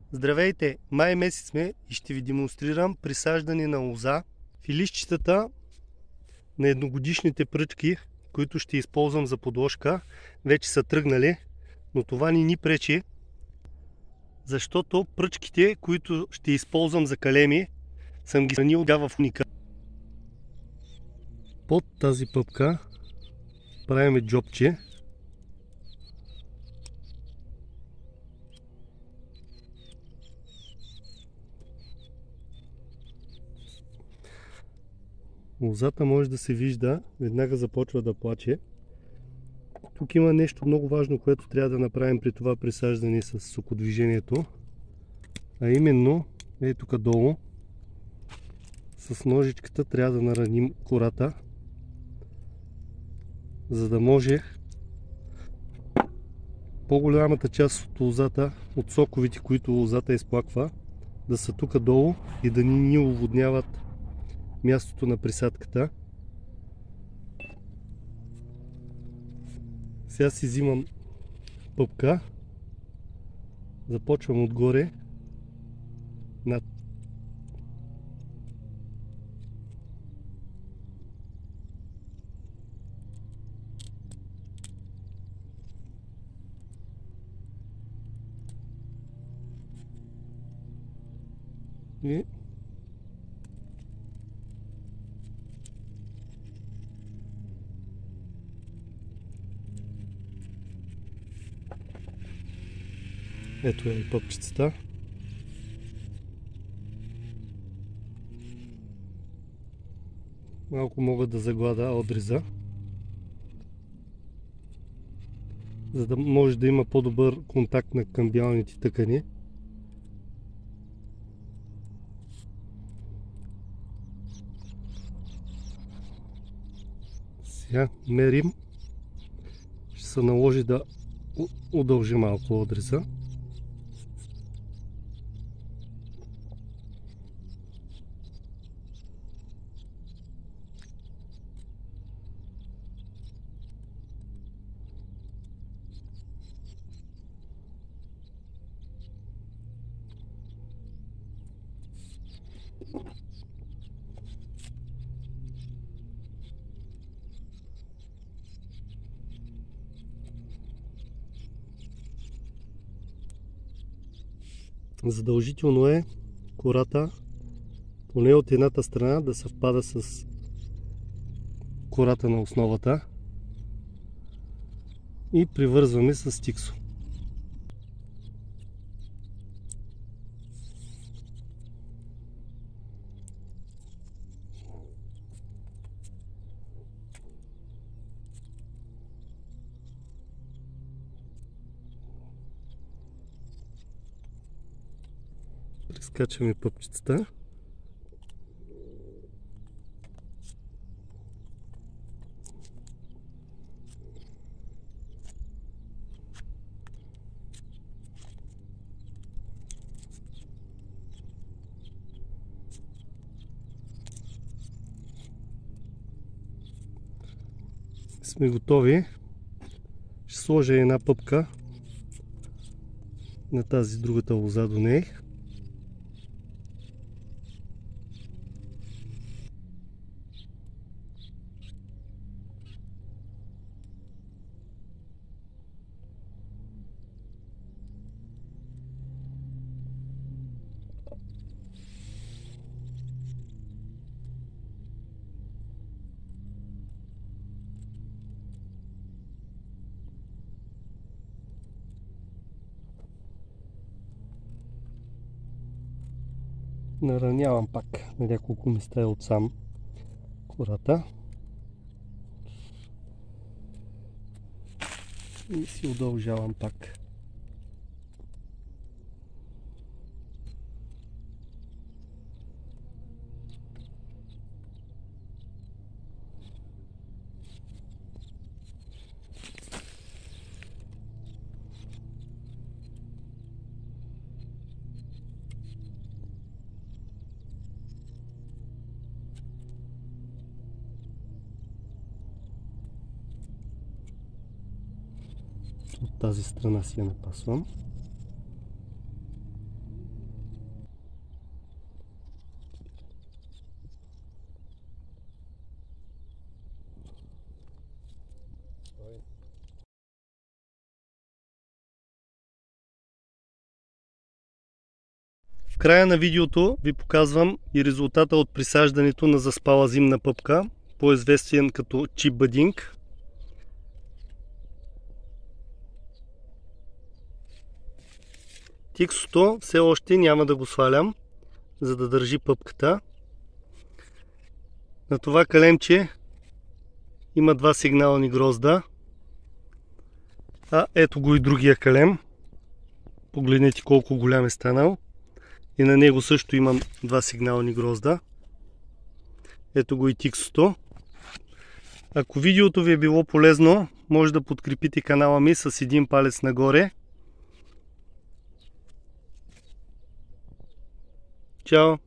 Здравейте! Май месец сме и ще ви демонстрирам присаждане на лоза в илищчетата на едногодишните пръчки, които ще използвам за подложка. Вече са тръгнали, но това ни пречи, защото пръчките, които ще използвам за калеми, съм ги хранил в уника. Под тази пъпка правим джобче. Лозата може да се вижда, веднага започва да плаче. Тук има нещо много важно, което трябва да направим при това присаждане с сокодвижението. А именно, тук долу, с ножичката трябва да нараним кората, за да може по-голямата част от лозата, от соковите, които лозата изплаква, да са тук долу и да ни оводняват мястото на присадката. Сега си взимам пъпка, започвам отгоре над и ето е и пъпчицата. Малко мога да загладя отреза, за да може да има по-добър контакт на камбиалните тъкани. Сега мерим. Ще се наложи да удължи малко отреза. Задължително е кората поне от едната страна да съвпада с кората на основата и привързваме с стиксо. Прескачаме пъпчицата. Сме готови. Ще сложа една пъпка на тази другата лоза до нея. Наранявам пак на няколко места отсам кората и си удължавам пак. От тази страна си я напасвам. В края на видеото ви показвам и резултата от присаждането на заспала зимна пъпка, по-известен като чип бъдинг. Тиксото все още няма да го свалям, за да държи пъпката. На това калемче има два сигнални грозда. Ето го и другия калем. Погледнете колко голям е станал. И на него също имам два сигнални грозда. Ето го и тиксото. Ако видеото ви е било полезно, може да подкрепите канала ми с един палец нагоре. Чао!